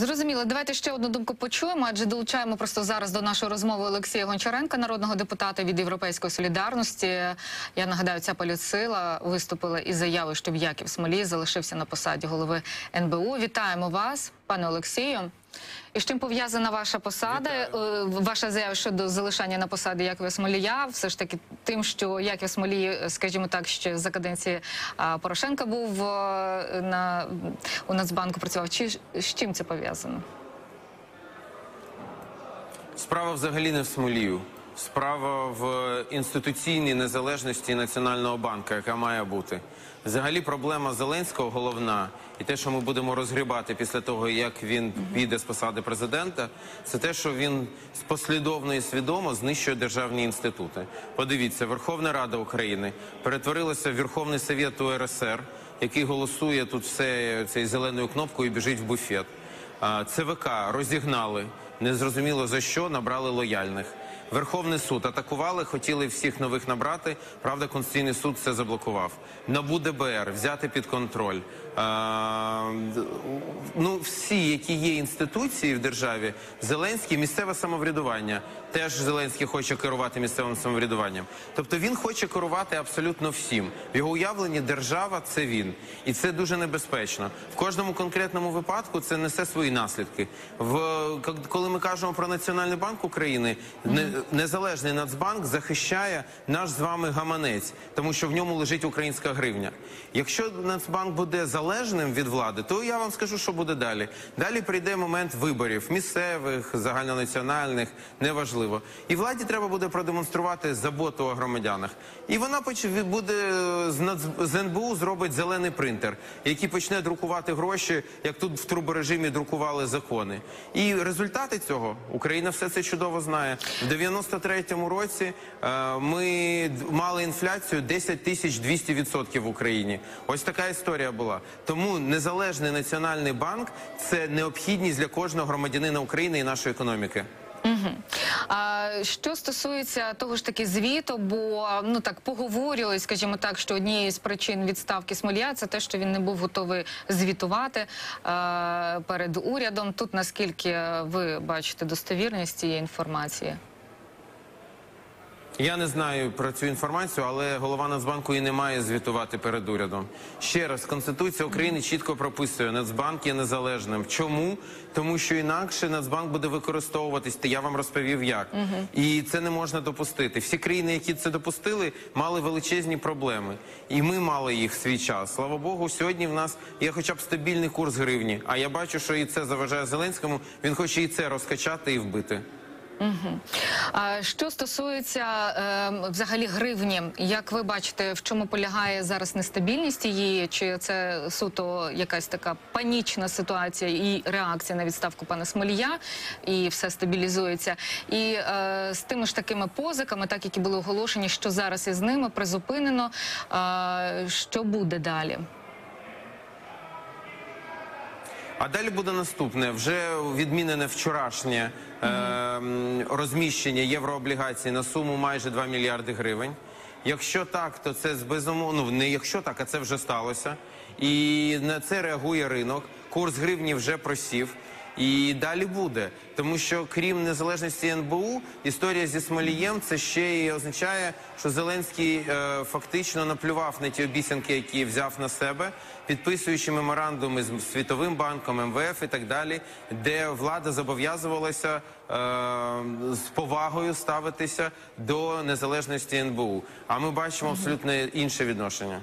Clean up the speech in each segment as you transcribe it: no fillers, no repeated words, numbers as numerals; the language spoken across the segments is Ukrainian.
Зрозуміло. Давайте ще одну думку почуємо, адже долучаємо просто зараз до нашої розмови Олексія Гончаренка, народного депутата від Європейської солідарності. Я нагадаю, ця політсила виступила із заявою, щоб Яків Смолій залишився на посаді голови НБУ. Вітаємо вас, пане Олексію. І з чим пов'язана ваша посада, ваша заява щодо залишання на посаді Якова Смолія? Все ж таки тим, що Яків Смолій, скажімо так, ще за каденції Порошенка був у Нацбанку, працював. З чим це пов'язано? Справа взагалі не в Смолію. Справа в інституційній незалежності Національного банку, яка має бути. Взагалі проблема Зеленського головна, і те, що ми будемо розгрібати після того, як він піде з посади президента, це те, що він послідовно і свідомо знищує державні інститути. Подивіться, Верховна Рада України перетворилася в Верховний Совет УРСР, який голосує тут все цією зеленою кнопкою і біжить в буфет. ЦВК розігнали, незрозуміло за що, набрали лояльних. Верховний суд атакували, хотіли всіх нових набрати, правда, Конституційний суд це заблокував. НАБУ, ДБР взяти під контроль. Всі, які є інституції в державі, Зеленський, місцеве самоврядування, теж Зеленський хоче керувати місцевим самоврядуванням. Тобто він хоче керувати абсолютно всім. В його уявленні держава – це він. І це дуже небезпечно. В кожному конкретному випадку це несе свої наслідки. Коли ми кажемо про Національний банк України, незалежний Нацбанк захищає наш з вами гаманець, тому що в ньому лежить українська гривня. Якщо Нацбанк буде залежним від влади, то я вам скажу, що буде далі. Далі прийде момент виборів, місцевих, загальнонаціональних, неважливо. І владі треба буде продемонструвати заботу о громадянах. І вона буде з НБУ зробить зелений принтер, який почне друкувати гроші, як тут в турборежимі друкували закони. І результати цього Україна все це чудово знає. В 93-му році ми мали інфляцію 10 200% в Україні. Ось така історія була. Тому незалежний Національний банк – це необхідність для кожного громадянина України і нашої економіки. А що стосується того ж таки звіту, бо поговорили, скажімо так, що однією з причин відставки Смолія – це те, що він не був готовий звітувати перед урядом. Тут наскільки ви бачите достовірність цієї інформації? Я не знаю про цю інформацію, але голова Нацбанку і не має звітувати перед урядом. Ще раз, Конституція України чітко прописує, Нацбанк є незалежним. Чому? Тому що інакше Нацбанк буде використовуватись, я вам розповів як. І це не можна допустити. Всі країни, які це допустили, мали величезні проблеми. І ми мали їх в свій час. Слава Богу, сьогодні в нас є хоча б стабільний курс гривні. А я бачу, що і це заважає Зеленському, він хоче і це розкачати і вбити. А що стосується взагалі гривні, як ви бачите, в чому полягає зараз нестабільність її? Чи це суто якась така панічна ситуація і реакція на відставку пана Смолія, і все стабілізується? І з тими ж такими позиками, так які були оголошені, що зараз із ними призупинено, що буде далі? А далі буде наступне. Вже відмінене вчорашнє розміщення єврооблігацій на суму майже 2 мільярди гривень. Якщо так, то це безумовно, не якщо так, а це вже сталося. І на це реагує ринок. Курс гривні вже просів. І далі буде. Тому що, крім незалежності НБУ, історія зі Смолієм – це ще й означає, що Зеленський фактично наплював на ті обіцянки, які взяв на себе, підписуючи меморандуми з Світовим банком, МВФ і так далі, де влада зобов'язувалася з повагою ставитися до незалежності НБУ. А ми бачимо абсолютно інше відношення.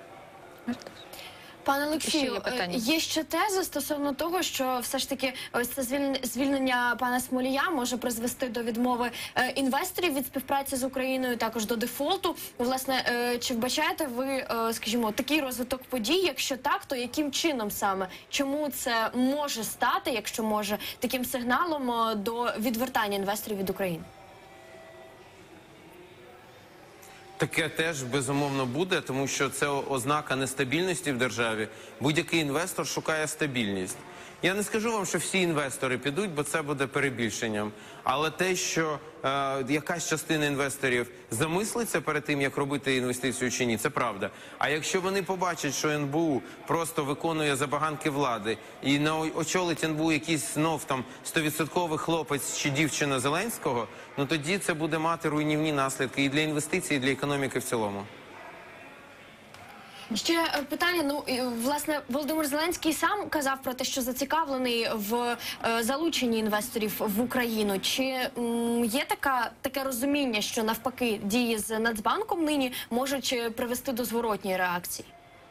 Пане Олексію, є ще теза стосовно того, що все ж таки ось це звільнення пана Смолія може призвести до відмови інвесторів від співпраці з Україною, також до дефолту. Власне, чи вбачаєте ви, скажімо, такий розвиток подій? Якщо так, то яким чином саме? Чому це може стати, якщо може, таким сигналом до відвертання інвесторів від України? Таке теж, безумовно, буде, тому що це ознака нестабільності в державі. Будь-який інвестор шукає стабільність. Я не скажу вам, що всі інвестори підуть, бо це буде перебільшенням. Але те, що якась частина інвесторів замислиться перед тим, як робити інвестицію чи ні, це правда. А якщо вони побачать, що НБУ просто виконує забаганки влади і очолить НБУ якийсь знов там 100% хлопець чи дівчина Зеленського, ну тоді це буде мати руйнівні наслідки і для інвестицій, і для економіки в цілому. Ще питання. Ну власне, Володимир Зеленський сам казав про те, що зацікавлений в залученні інвесторів в Україну. Чи є таке розуміння, що навпаки дії з Нацбанком нині можуть привести до зворотньої реакції?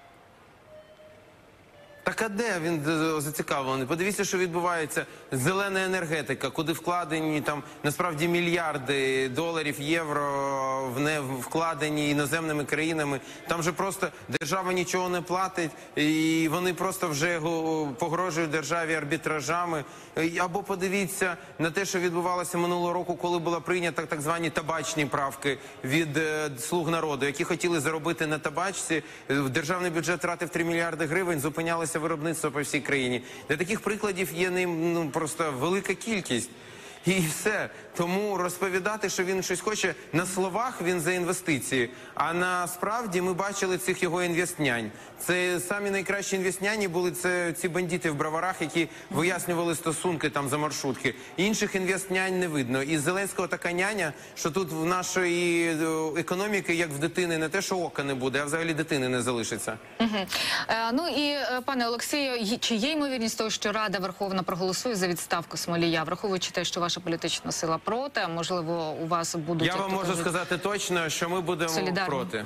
Так а де він зацікавлений? Подивіться, що відбувається. Зелена енергетика, куди вкладені там насправді мільярди доларів, євро вкладені іноземними країнами. Там же просто держава нічого не платить, і вони просто вже погрожують державі арбітражами. Або подивіться на те, що відбувалося минулого року, коли була прийнята так звані табачні правки від «Слуг народу», які хотіли заробити на табачці. Державний бюджет тратив 3 мільярди гривень, зупинялося виробництво по всій країні. Для таких прикладів є просто велика кількість. І все. Тому розповідати, що він щось хоче, на словах він за інвестиції, а насправді ми бачили цих його інвестнянь. Це самі найкращі інвестняні були ці бандити в броварах, які вияснювали стосунки там за маршрутки. Інших інвестнянь не видно. І Зеленського така няня, що тут в нашої економіки, як в дитини, не те, що ока не буде, а взагалі дитини не залишиться. Ну і, пане Олексію, чи є ймовірність того, що Рада Верховна проголосує за відставку Смолія, враховуючи те, що ваша політична сила проти, а можливо у вас будуть... Я вам можу сказати точно, що ми будемо проти.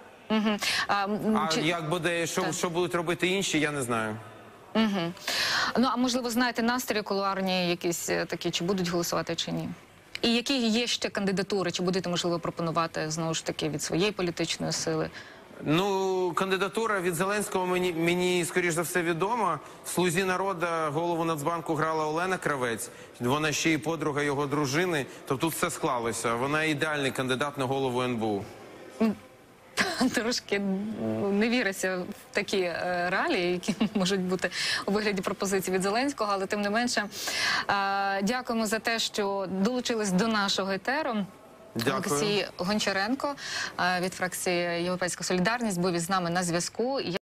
Як буде, що будуть робити інші, я не знаю. Ну, а можливо, знаєте, настрої кулуарні якісь такі, чи будуть голосувати, чи ні? І які є ще кандидатури, чи будете, можливо, пропонувати, знову ж таки, від своєї політичної сили? Ну, кандидатура від Зеленського мені скоріш за все відома. В «Слузі народу» голову Нацбанку грала Олена Кравець. Вона ще й подруга його дружини. Тобто тут все склалося. Вона ідеальний кандидат на голову НБУ. Трошки не віриться в такі реалії, які можуть бути у вигляді пропозицій від Зеленського, але тим не менше дякуємо за те, що долучились до нашого етеру. Дякую. Олексій Гончаренко від фракції «Європейська солідарність» був із нами на зв'язку.